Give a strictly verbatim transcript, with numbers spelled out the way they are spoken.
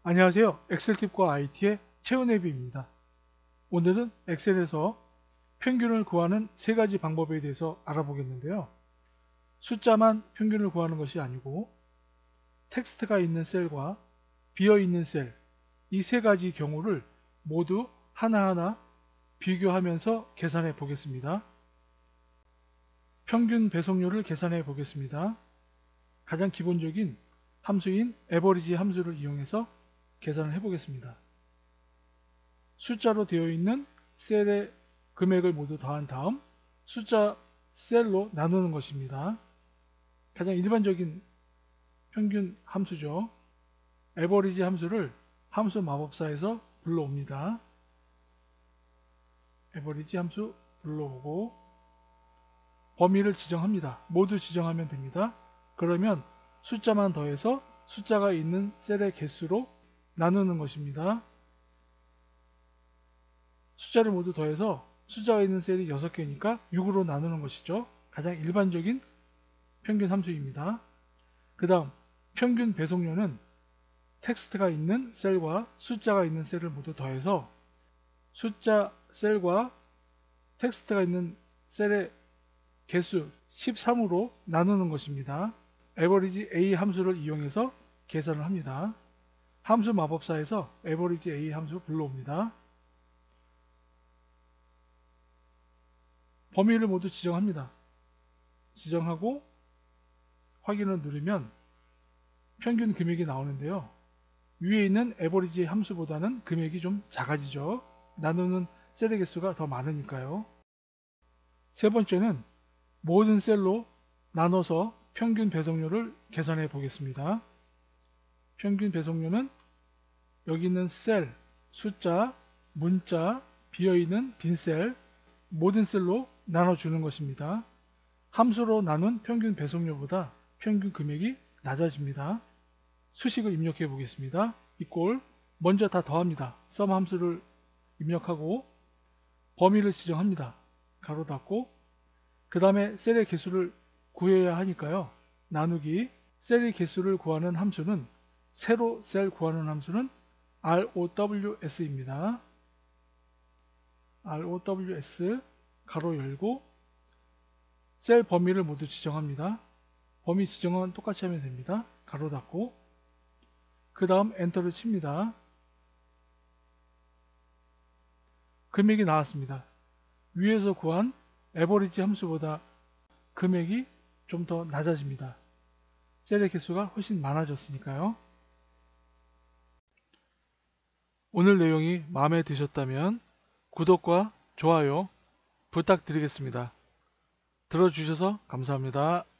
안녕하세요. 엑셀팁과 아이티의 최은혜비입니다. 오늘은 엑셀에서 평균을 구하는 세 가지 방법에 대해서 알아보겠는데요. 숫자만 평균을 구하는 것이 아니고 텍스트가 있는 셀과 비어있는 셀, 이 세 가지 경우를 모두 하나하나 비교하면서 계산해 보겠습니다. 평균 배속률을 계산해 보겠습니다. 가장 기본적인 함수인 에버리지 함수를 이용해서 계산을 해보겠습니다. 숫자로 되어 있는 셀의 금액을 모두 더한 다음 숫자 셀로 나누는 것입니다. 가장 일반적인 평균 함수죠. 에버리지 함수를 함수 마법사에서 불러옵니다. 에버리지 함수 불러오고 범위를 지정합니다. 모두 지정하면 됩니다. 그러면 숫자만 더해서 숫자가 있는 셀의 개수로 나누는 것입니다. 숫자를 모두 더해서 숫자가 있는 셀이 여섯 개니까 육으로 나누는 것이죠. 가장 일반적인 평균 함수입니다. 그 다음 평균 배속률은 텍스트가 있는 셀과 숫자가 있는 셀을 모두 더해서 숫자 셀과 텍스트가 있는 셀의 개수 십삼으로 나누는 것입니다. 에버리지 A 함수를 이용해서 계산을 합니다. 함수 마법사에서 에버리지 A 함수 불러옵니다. 범위를 모두 지정합니다. 지정하고 확인을 누르면 평균 금액이 나오는데요. 위에 있는 에버리지 함수보다는 금액이 좀 작아지죠. 나누는 셀의 개수가 더 많으니까요. 세 번째는 모든 셀로 나눠서 평균 배속률을 계산해 보겠습니다. 평균 배속률은 여기 있는 셀, 숫자, 문자, 비어있는 빈셀, 모든 셀로 나눠주는 것입니다. 함수로 나눈 평균 배속률보다 평균 금액이 낮아집니다. 수식을 입력해 보겠습니다. 이꼴 먼저 다 더합니다. 썸 함수를 입력하고 범위를 지정합니다. 가로 닫고 그 다음에 셀의 개수를 구해야 하니까요. 나누기 셀의 개수를 구하는 함수는 세로 셀 구하는 함수는 ROWS입니다. ROWS 가로 열고 셀 범위를 모두 지정합니다. 범위 지정은 똑같이 하면 됩니다. 가로 닫고 그 다음 엔터를 칩니다. 금액이 나왔습니다. 위에서 구한 에버리지 함수보다 금액이 좀 더 낮아집니다. 셀의 개수가 훨씬 많아졌으니까요. 오늘 내용이 마음에 드셨다면 구독과 좋아요 부탁드리겠습니다. 들어주셔서 감사합니다.